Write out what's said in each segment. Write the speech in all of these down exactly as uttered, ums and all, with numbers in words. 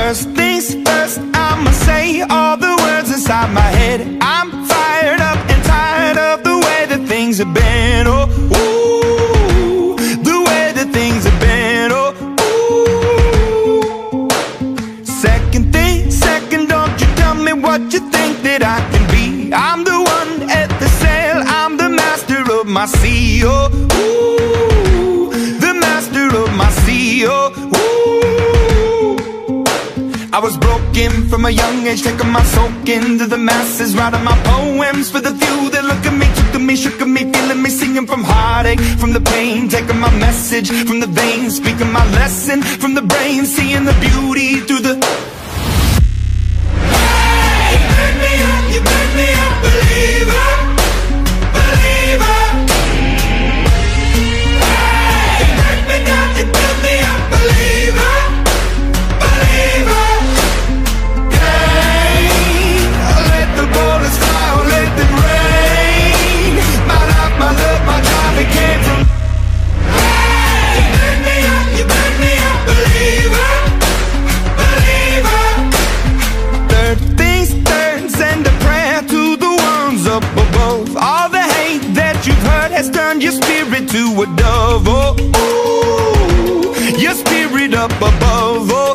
First things first, I'ma say all the words inside my head. I'm fired up and tired of the way that things have been. Oh, ooh, the way that things have been. Oh, ooh. Second thing, second, don't you tell me what you think that I can be. I'm the one at the sail, I'm the master of my sea. Oh, ooh, the master of my sea. Oh, ooh. I was broken from a young age, taking my soak into the masses, writing my poems for the few that look at me, took at me, shook at me, feeling me, singing from heartache, from the pain, taking my message from the veins, speaking my lesson from the brain, seeing the beauty through the... Hey, you burn me up, you burn me up, believer, believer. Hey, you burn me down, you build me up, believer, believer. It came from. Hey, you burn me up, you burn me up, believer, believer. Third things third, send a prayer to the ones up above. All the hate that you've heard has turned your spirit to a dove. Oh, ooh, your spirit up above. Oh,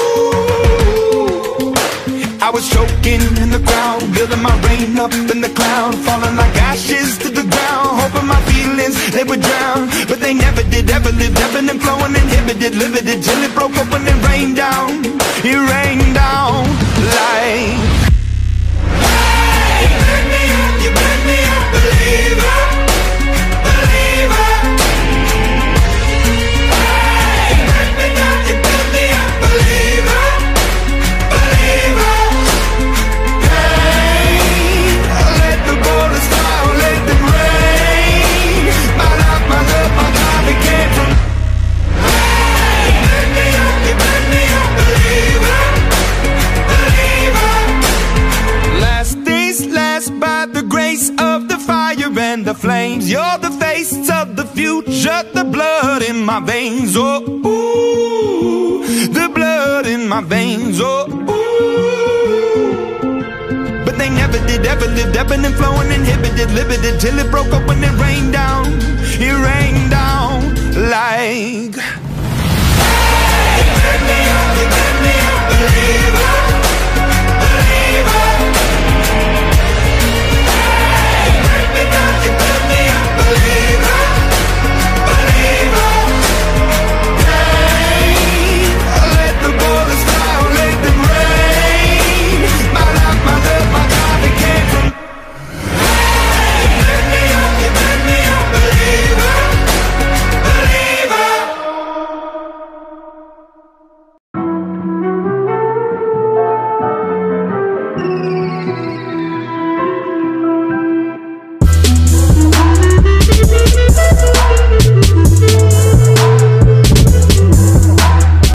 ooh. I was choking in the crowd, building my rain up in the cloud, falling like ashes to the ground, hoping my feelings, they would drown, but they never did, ever lived, ebbing and flowing, inhibited, limited, till it broke up when it rained down, it rained down like. Hey, you burn me up, you burn me up, believer, believer. Hey, you burn me down, you build me up, believer, believer. And the flames, you're the face of the future, the blood in my veins. Oh, ooh, the blood in my veins. Oh, ooh. But they never did, ever lived, ebbing and flowing, inhibited, limited, till it broke up when it rained down. It rained down like. Hey, you burn me up, you